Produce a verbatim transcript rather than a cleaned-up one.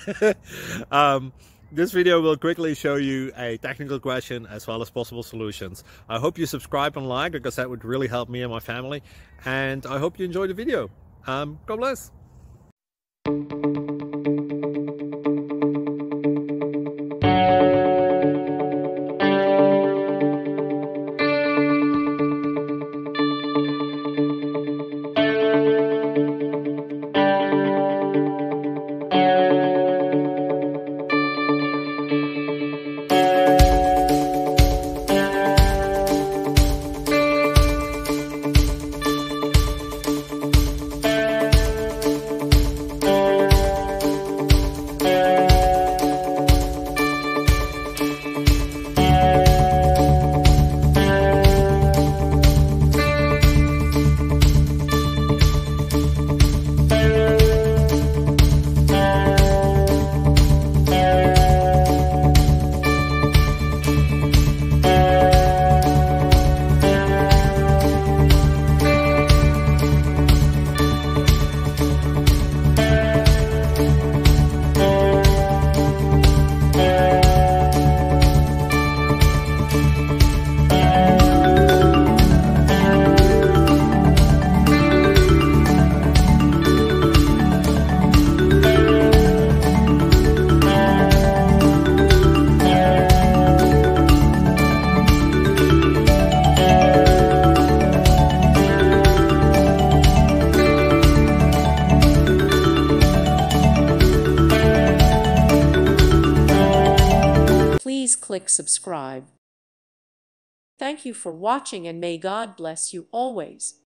um, this video will quickly show you a technical question as well as possible solutions. I hope you subscribe and like, because that would really help me and my family. And I hope you enjoy the video. Um, God bless. Please click subscribe. Thank you for watching, and may God bless you always.